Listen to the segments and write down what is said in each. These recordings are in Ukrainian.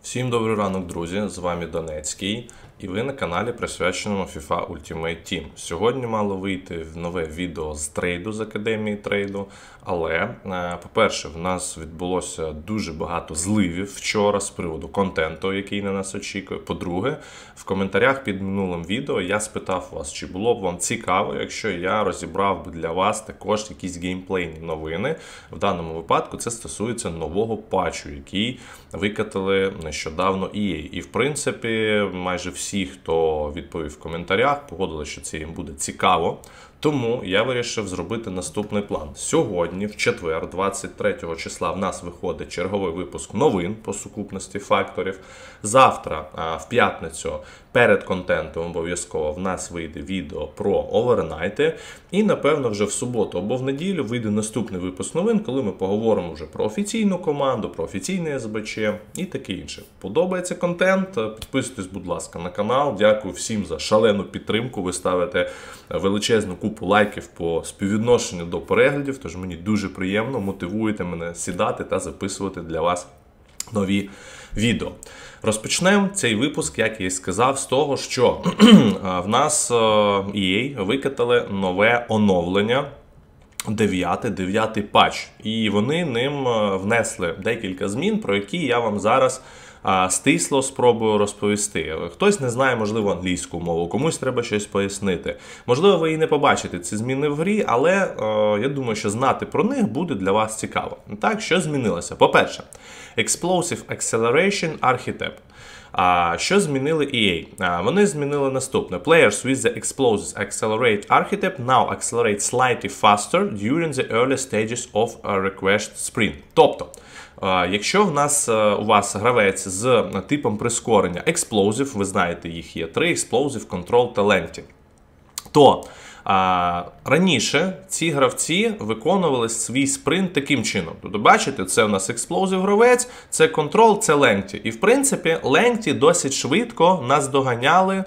Всім добрий ранок, друзі! З вами Донецький, і ви на каналі, присвяченому FIFA Ultimate Team. Сьогодні мало вийти нове відео з трейду, з Академії трейду, але, по-перше, в нас відбулося дуже багато зливів вчора з приводу контенту, який на нас очікує. По-друге, в коментарях під минулим відео я спитав вас, чи було б вам цікаво, якщо я розібрав би для вас також якісь геймплейні новини. В даному випадку це стосується нового патчу, який викатали нещодавно EA. І, в принципі, майже всі, хто відповів в коментарях, погодили, що це їм буде цікаво. Тому я вирішив зробити наступний план. Сьогодні, в четвер, 23 числа, в нас виходить черговий випуск новин по сукупності факторів. Завтра, в п'ятницю, перед контентом обов'язково в нас вийде відео про овернайти. І, напевно, вже в суботу або в неділю вийде наступний випуск новин, коли ми поговоримо вже про офіційну команду, про офіційне СБЧ і таке інше. Подобається контент? Підписуйтесь, будь ласка, на канал. Дякую всім за шалену підтримку. Ви ставите величезну купу лайків по співвідношенню до переглядів, тож мені дуже приємно, мотивуєте мене сідати та записувати для вас нові відео. Розпочнемо цей випуск, як я і сказав, з того, що в нас EA викатали нове оновлення, 9-й патч. І вони ним внесли декілька змін, про які я вам зараз стисло спробую розповісти. Хтось не знає, можливо, англійську мову, комусь треба щось пояснити. Можливо, ви і не побачите ці зміни в грі, але я думаю, що знати про них буде для вас цікаво. Так, що змінилося? По-перше, Explosive Acceleration Archetype. Що змінили EA? Вони змінили наступне. Players with the Explosive Accelerate Archetype now accelerate slightly faster during the early stages of a request sprint. Тобто, якщо у вас гравець з типом прискорення Explosive, ви знаєте, їх є 3, Explosive, Control та Lengthy, то раніше ці гравці виконували свій спринт таким чином. Тобто, бачите, це у нас Explosive гравець, це Control, це Lengthy. І, в принципі, Lengthy досить швидко наздоганяли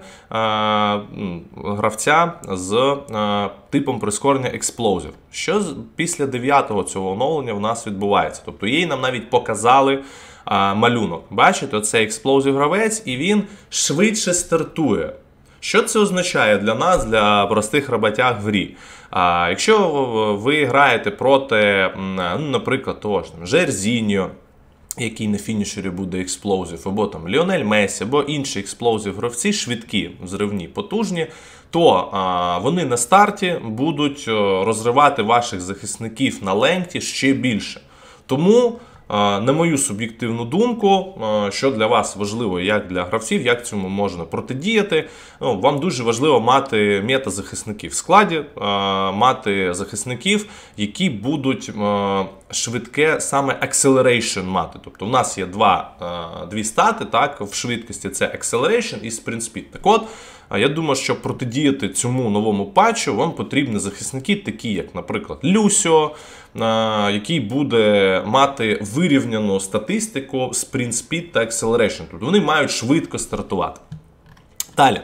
гравця з типом прискорення Explosive. Що після 9-го цього оновлення в нас відбувається? Тобто, їй нам навіть показали малюнок. Бачите, оце Explosive гравець, і він швидше стартує. Що це означає для нас, для простих роботяг в грі? Якщо ви граєте проти, наприклад, того ж Жерзіньо, який на фінішері буде Explosive, або там Ліонель Месі, або інші Explosive гравці, швидкі, взривні, потужні, то вони на старті будуть розривати ваших захисників на ленті ще більше. Тому, на мою суб'єктивну думку, що для вас важливо, як для гравців, як цьому можна протидіяти, вам дуже важливо мати метазахисників в складі, мати захисників, які будуть швидке саме acceleration мати. Тобто у нас є дві стати, так, в швидкості, це acceleration і sprint speed. Так от, я думаю, що протидіяти цьому новому патчу вам потрібні захисники, такі як, наприклад, Люсьо, який буде мати вирівняну статистику Sprint Speed та Acceleration. Тобто вони мають швидко стартувати. Далі.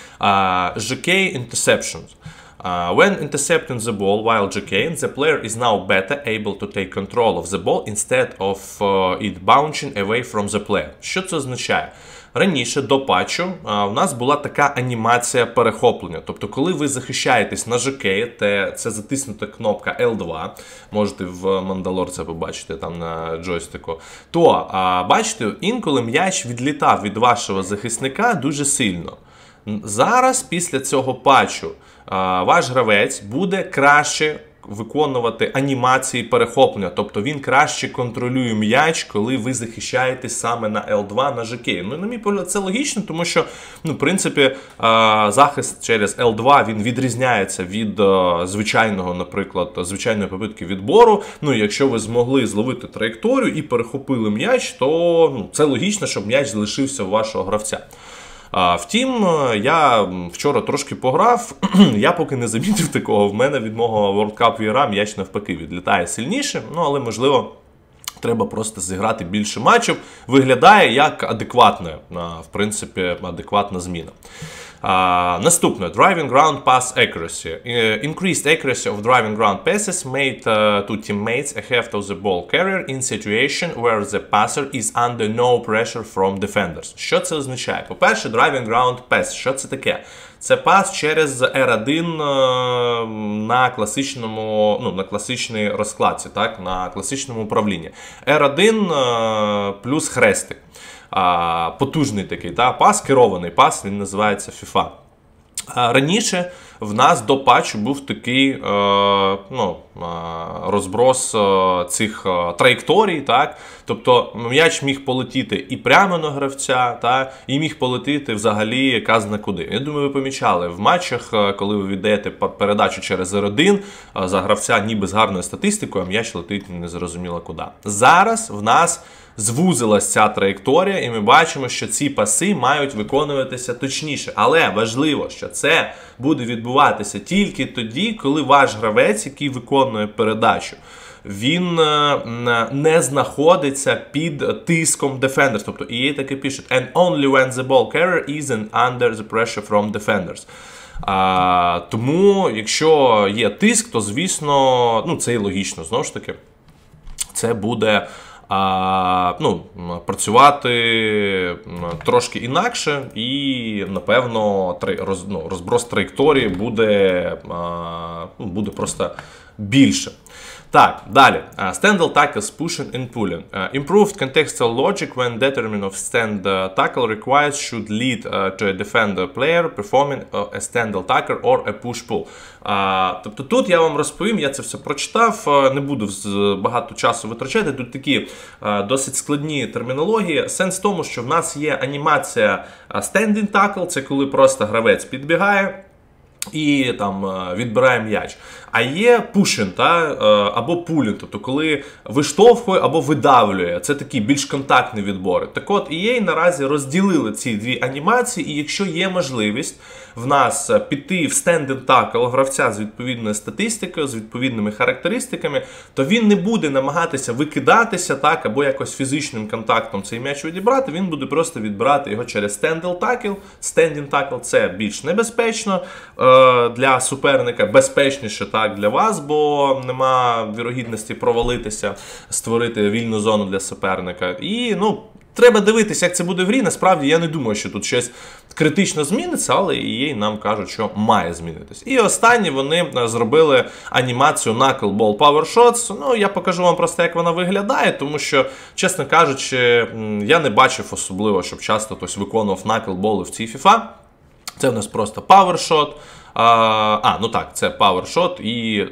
GK Interceptions. When intercepting the ball while GKing, the player is now better able to take control of the ball instead of it bouncing away from the player. Що це означає? Раніше, до патчу, у нас була така анімація перехоплення. Тобто, коли ви захищаєтесь на ЖК, це затиснута кнопка L2, можете в Мандалор це побачити там на джойстику, то, бачите, інколи м'яч відлітав від вашого захисника дуже сильно. Зараз, після цього патчу, ваш гравець буде краще виконувати анімації перехоплення, тобто він краще контролює м'яч, коли ви захищаєтесь саме на L2, на ЖК. Ну, на мій погляд, це логічно, тому що, в принципі, захист через L2, він відрізняється від звичайної попитки відбору. Ну, якщо ви змогли зловити траєкторію і перехопили м'яч, то це логічно, щоб м'яч залишився у вашого гравця. Втім, я вчора трошки пограв, я поки не замітив такого. В мене від мого World Cup VR м'яч навпаки відлітає сильніше, але, можливо, треба просто зіграти більше матчів. Виглядає як адекватна, в принципі, адекватна зміна. Наступне. Driving ground pass accuracy. Increased accuracy of driving ground passes made to teammates ahead of the ball carrier in situation where the passer is under no pressure from defenders. Що це означає? По-перше, driving ground pass. Що це таке? Це пас через R1 на класичному, на класичній розкладці, так, на класичному управлінні. R1 плюс хрестик. Потужний такий, пас, керований пас, він називається FIFA. Раніше в нас до патчу був такий розброс цих траєкторій, так? Тобто м'яч міг полетіти і прямо на гравця, і міг полетіти взагалі казна куди. Я думаю, ви помічали в матчах, коли ви віддаєте передачу через R1, за гравця ніби з гарною статистикою, а м'яч летить незрозуміло куди. Зараз в нас звузилась ця траєкторія, і ми бачимо, що ці паси мають виконуватися точніше. Але важливо, що це буде відбуватися тільки тоді, коли ваш гравець, який виконує передачу, він не знаходиться під тиском defenders. Тобто EA таки пише and only when the ball carrier isn't under the pressure from defenders. Тому, якщо є тиск, то, звісно, це і логічно, знову ж таки, це буде працювати трошки інакше, і, напевно, розброс траєкторії буде просто більше. Так, далі. Stand tackles, pushing and pulling. Improved contextual logic when determining of stand tackle requires should lead to a defender player performing a stand tackle or a push-pull. Тобто тут я вам розповім, я це все прочитав, не буду багато часу витрачати, тут такі досить складні термінології. Сенс в тому, що в нас є анімація standing tackle, це коли просто гравець підбігає і там відбирає м'яч. А є пушинг, або пулінг, тобто коли виштовхує або видавлює. Це такі більш контактні відбори. Так от, EA наразі розділили ці дві анімації, і якщо є можливість в нас піти в стендинг такл гравця з відповідною статистикою, з відповідними характеристиками, то він не буде намагатися викидатися, або якось фізичним контактом цей м'яч відібрати, він буде просто відбирати його через стендинг такл. Стендинг такл – це більш небезпечно для суперника, безпечніше для вас, бо нема вірогідності провалитися, створити вільну зону для суперника. І, треба дивитися, як це буде в грі. Насправді, я не думаю, що тут щось критично зміниться, але EA нам кажуть, що має змінитись. І останнє, вони зробили анімацію Knuckleball Power Shots. Я покажу вам просто, як вона виглядає, тому що, чесно кажучи, я не бачив особливо, щоб часто хтось виконував Knuckleball в цій FIFA. Це в нас просто Power Shot. Це Power Shot і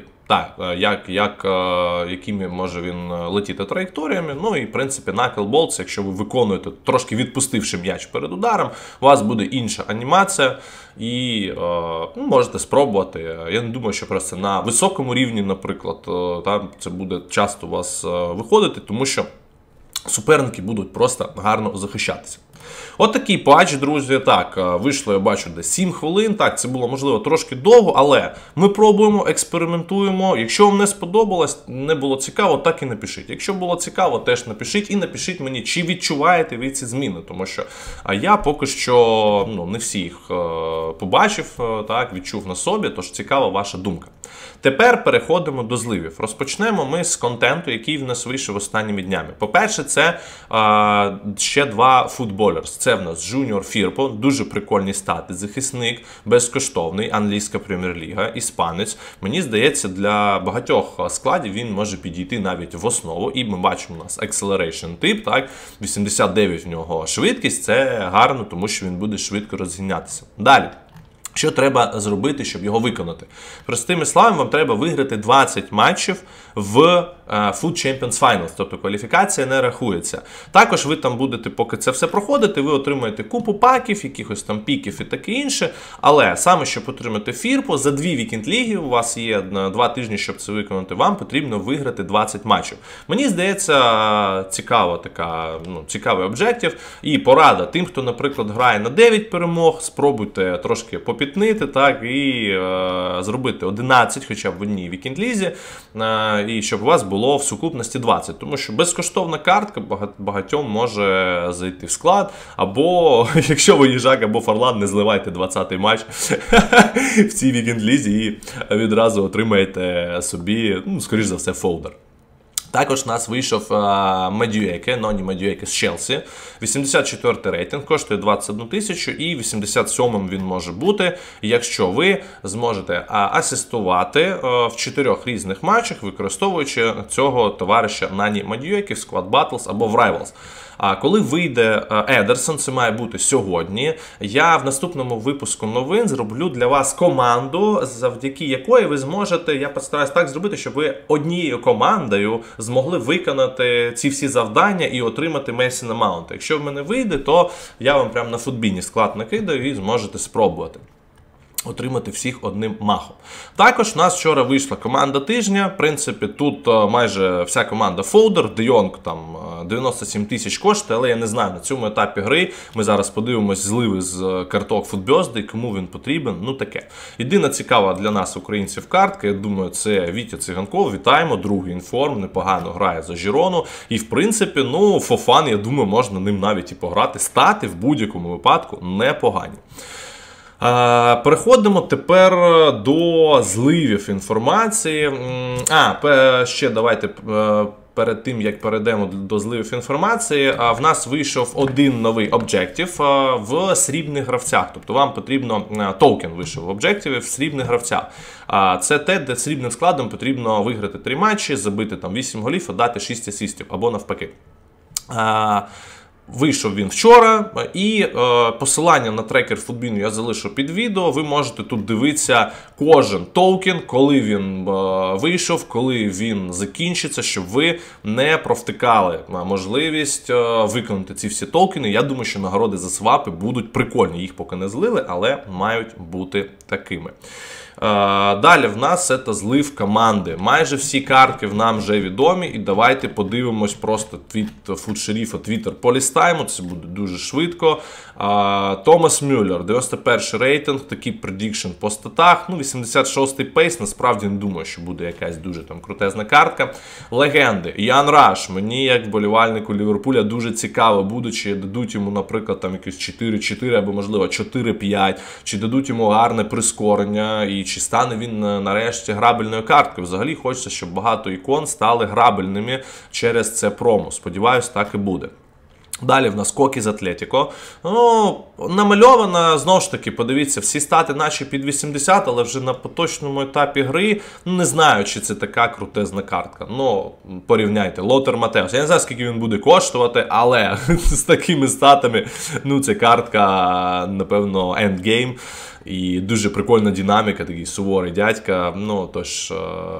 якими може він летіти траєкторіями. І, в принципі, Knuckleball, це якщо ви виконуєте, трошки відпустивши м'яч перед ударом, у вас буде інша анімація, і можете спробувати. Я не думаю, що просто на високому рівні, наприклад, це буде часто у вас виходити, тому що суперники будуть просто гарно захищатися. От такий патч, друзі. Вийшло, я бачу, десь 7 хвилин. Це було, можливо, трошки довго, але ми пробуємо, експериментуємо. Якщо вам не сподобалось, не було цікаво, так і напишіть. Якщо було цікаво, теж напишіть. І напишіть мені, чи відчуваєте ви ці зміни. Тому що я поки що не всіх побачив, відчув на собі, тож цікава ваша думка. Тепер переходимо до зливів. Розпочнемо ми з контенту, який в нас вийшов останніми днями. По-перше, це ще два футболерс. Це в нас Джуніор Фірпо, дуже прикольні стати, захисник, безкоштовний, англійська прем'єр-ліга, іспанець. Мені здається, для багатьох складів він може підійти навіть в основу. І ми бачимо у нас acceleration тип, 89 в нього швидкість, це гарно, тому що він буде швидко розгінятися. Далі. Що треба зробити, щоб його виконати? Простими словами, вам треба виграти 20 матчів в Foot Champions Finals, тобто кваліфікація не рахується. Також ви там будете, поки це все проходите, ви отримаєте купу паків, якихось там піків і таке інше. Але саме, щоб отримати фірпу, за 2 вікенд-ліги, у вас є 2 тижні, щоб це виконати, вам потрібно виграти 20 матчів. Мені здається, цікавий об'єктив і порада тим, хто, наприклад, грає на 9 перемог, спробуйте трошки попітнити, і зробити 11 хоча б в одній вікенд-лізі, і щоб у вас було було в сукупності 20. Тому що безкоштовна картка багатьом може зайти в склад. Або, якщо ви їжак або Фарлан, не зливайте 20-й матч в цій вікенд-лізі і відразу отримаєте собі, ну, скоріш за все, фолдер. Також у нас вийшов Медюеке, Ноні Медюеке з Челсі. 84 рейтинг, коштує 21 тисячу і 87-м він може бути, якщо ви зможете асистувати в 4 різних матчах, використовуючи цього товариша Ноні Медюеке в Squad Battles або в Rivals. А коли вийде Едерсон, це має бути сьогодні, я в наступному випуску новин зроблю для вас команду, завдяки якої ви зможете, я постараюсь так зробити, щоб ви однією командою змогли виконати ці всі завдання і отримати Мессіна Маунта. Якщо в мене вийде, то я вам прямо на футбіні склад накидаю і зможете спробувати отримати всіх одним махом. Також у нас вчора вийшла команда тижня. В принципі, тут майже вся команда фолдер. Де Йонг там 97 тисяч коштує, але я не знаю, на цьому етапі гри ми зараз подивимось зливи з карток Футбьозди, кому він потрібен, ну таке. Єдина цікава для нас, українців, картка, я думаю, це Вітя Циганков. Вітаємо, другий інформ, непогано грає за Жирону. І, в принципі, ну, фофан, я думаю, можна ним навіть і пограти. Стати в будь-якому випадку непогані. Переходимо тепер до зливів інформації. Ще давайте перед тим, як перейдемо до зливів інформації, в нас вийшов один новий об'єктив в срібних гравцях. Тобто вам потрібно, токен вийшов в об'єктиві в срібних гравцях. Це те, де срібним складом потрібно виграти 3 матчі, забити там 8 голів, а дати 6 асистів, або навпаки. Вийшов він вчора, і посилання на трекер Футбіну я залишу під відео. Ви можете тут дивитися кожен токен, коли він вийшов, коли він закінчиться, щоб ви не провтикали можливість виконати ці всі токени. Я думаю, що нагороди за свапи будуть прикольні. Їх поки не злили, але мають бути такими. Далі в нас це злив команди. Майже всі картки нам вже відомі, і давайте подивимось просто твіт фудшеріфа, твіттер полістайму, це буде дуже швидко. Томас Мюллер, 91 рейтинг, такий предікшн по статах, ну 86-й пейс, насправді не думаю, що буде якась дуже там крутезна картка. Легенди, Ян Раш, мені як вболівальнику Ліверпуля дуже цікаво буде, чи дадуть йому, наприклад, там якісь 4-4 або можливо 4-5, чи дадуть йому гарне прискорення, і чи стане він нарешті грабельною карткою. Взагалі хочеться, щоб багато ікон стали грабельними через це промо. Сподіваюсь, так і буде. Далі в нас Кокі з Атлетіко. Ну, намальована, знову ж таки, подивіться, всі стати наче під 80, але вже на поточному етапі гри, не знаю, чи це така крутезна картка. Ну, порівняйте, Лотер Матеус. Я не знаю, скільки він буде коштувати, але з такими статами, ну, це картка, напевно, ендгейм. І дуже прикольна динаміка, такий суворий дядька. Ну, тож,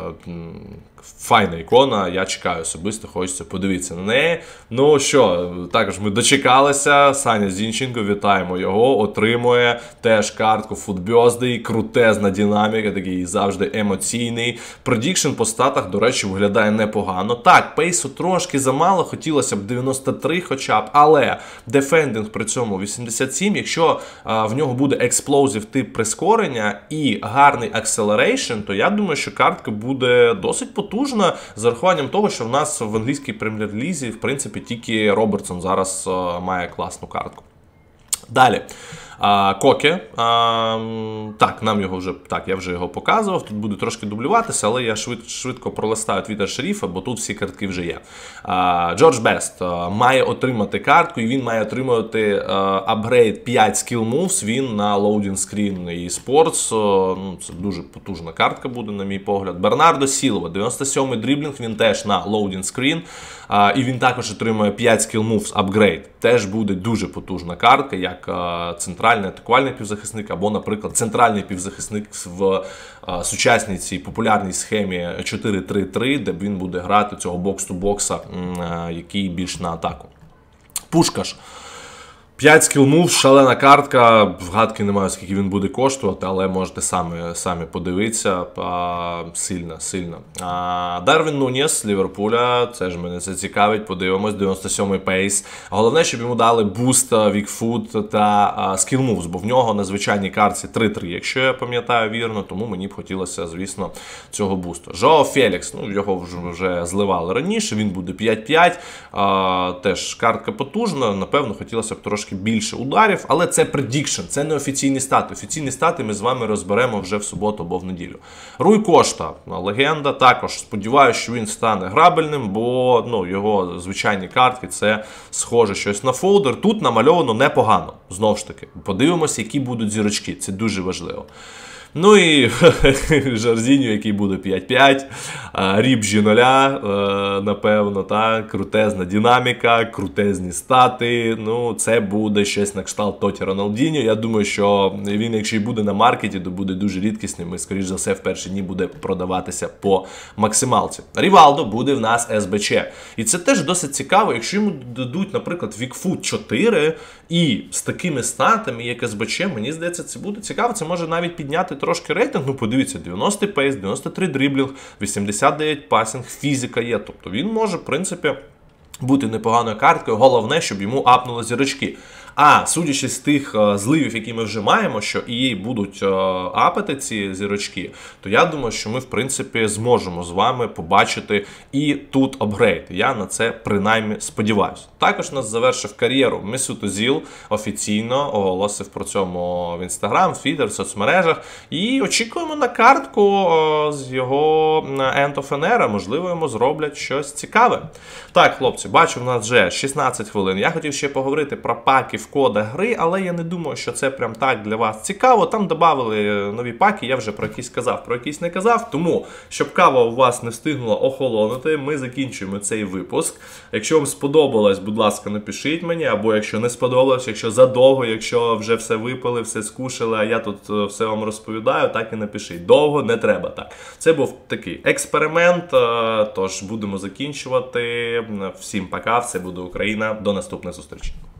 файна ікона, я чекаю особисто, хочеться подивитися на неї. Ну що, також ми дочекалися, Саня Зінченко, вітаємо його, отримує теж картку Футбьозди, крутезна динаміка, такий завжди емоційний. Предікшн по статах, до речі, виглядає непогано. Так, пейсу трошки замало, хотілося б 93 хоча б, але дефендинг при цьому 87, якщо в нього буде експлозив тип прискорення і гарний акселерейшн, то я думаю, що картка буде досить потужна, з урахуванням того, що в нас в англійській прем'єр-лізі, в принципі, тільки Робертсон зараз має класну картку. Далі. Коке. Так, нам його вже, так, я вже його показував, тут буде трошки дублюватися, але я швидко пролистаю твіттер шерифа, бо тут всі картки вже є. Джордж Бест має отримати картку, і він має отримувати апгрейд 5 skill moves, він на loading screen і sports, ну, це дуже потужна картка буде, на мій погляд. Бернардо Сілва, 97-й дріблінг, він теж на loading screen, і він також отримує 5 skill moves апгрейд. Теж буде дуже потужна картка, як центральний атакувальний півзахисник, або, наприклад, центральний півзахисник в сучасній цій популярній схемі 4-3-3, де він буде грати цього бокс-ту-бокса, який більш на атаку. Пушкаш. 5 скіл-мув, шалена картка, вгадки не маю, скільки він буде коштувати, але можете самі подивитися. Сильно. Дарвін Нуніс з Ліверпуля, це ж мене це цікавить, подивимось, 97-й пейс. Головне, щоб йому дали буст, вікфут та скіл-мувс, бо в нього на звичайній картці 3-3, якщо я пам'ятаю вірно, тому мені б хотілося, звісно, цього бусту. Жоао Фелікс, його вже зливали раніше, він буде 5-5, теж картка потужна, напевно, хотілося б трошки більше ударів, але це предікшн, це не офіційні стати. Офіційні стати ми з вами розберемо вже в суботу або в неділю. Руй Кошта, легенда, також сподіваюся, що він стане грабельним, бо його звичайні картки це схоже щось на фолдер. Тут намальовано непогано, знову ж таки. Подивимося, які будуть зірочки, це дуже важливо. Ну і Жарзіньо, який буде 5-5, Рібжі 0, напевно, так, крутезна динаміка, крутезні стати, це буде щось на кшталт Тоті Роналдіньо. Я думаю, що він, якщо і буде на маркеті, то буде дуже рідкісним і, скоріш за все, в перші дні буде продаватися по максималці. Рівалдо буде в нас СБЧ. І це теж досить цікаво, якщо йому дадуть, наприклад, Вікфут 4 і з такими статами, як СБЧ, мені здається, це буде цікаво, це може навіть підняти трошки рейтинг, подивіться, 90 пейс, 93 дриблінг, 89 пасінг, фізика є, тобто він може, в принципі, бути непоганою карткою, головне, щоб йому апнули зірочки. А судячи з тих зливів, які ми вже маємо, що EA будуть апати ці зірочки, то я думаю, що ми, в принципі, зможемо з вами побачити і тут апгрейд. Я на це принаймні сподіваюся. Також нас завершив кар'єру Месут Озіл, офіційно оголосив про цьому в Інстаграм, Твіттер, в соцмережах. І очікуємо на картку з його End of an Era. Можливо, йому зроблять щось цікаве. Так, хлопці, бачу, в нас вже 16 хвилин. Я хотів ще поговорити про паки в кодах гри, але я не думаю, що це прям так для вас цікаво. Там додали нові паки, я вже про якісь казав, про якісь не казав. Тому, щоб кава у вас не встигнула охолонути, ми закінчуємо цей випуск. Якщо вам сподобалось, будь ласка, напишіть мені, або якщо не сподобалось, якщо задовго, якщо вже все випили, все скушали, а я тут все вам розповідаю, так і напишіть. Довго не треба так. Це був такий експеримент, тож будемо закінчувати. Всім пока, все буде Україна, до наступної зустрічі.